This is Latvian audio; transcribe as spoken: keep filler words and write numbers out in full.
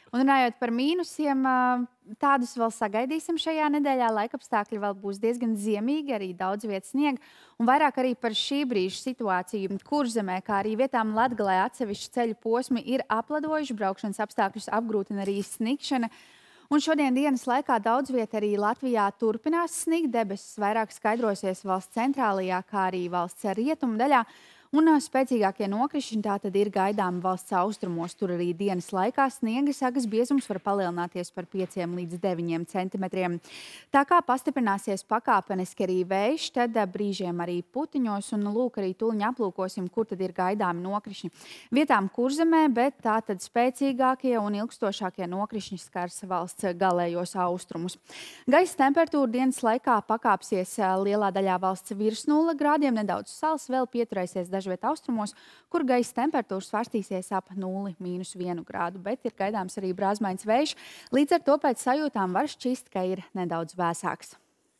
Un runājot par mīnusiem, tādus vēl sagaidīsim šajā nedēļā. Laikapstākļi vēl būs diezgan ziemīgi, arī daudz vietas sniega. Un vairāk arī par šī brīža situāciju Kurzemē, kā arī vietām Latgalē atsevišķi ceļu posmi ir apladojuši, braukšanas apstākļus apgrūtina arī sniegšana. Un šodien dienas laikā daudz viet arī Latvijā turpinās snigt. Debesis vairāk skaidrosies valsts centrālajā, kā arī valsts rietumu daļā. Un spēcīgākie nokrišņi tātad ir gaidāmi valsts austrumos. Tur arī dienas laikā sniega sagas biezums var palielināties par pieciem līdz deviņiem centimetriem. Tā kā pastiprināsies pakāpeniski arī vējš, tad brīžiem arī putiņos, un lūk arī tuliņi aplūkosim, kur tad ir gaidāmi nokrišņi. Vietām Kurzemē, bet tātad spēcīgākie un ilgstošākie nokrišņi skars valsts galējos austrumus. Gaisa temperatūra dienas laikā pakāpsies lielā daļā valsts virs nulle grādiem, nedaudz sals vēl pieturēsies dažviet austrumos, kur gaisa temperatūra svārstīsies ap nulli mīnus vienu grādu, bet ir gaidāms arī brāzmains vējš. Līdz ar to pēc sajūtām var šķist, ka ir nedaudz vēsāks.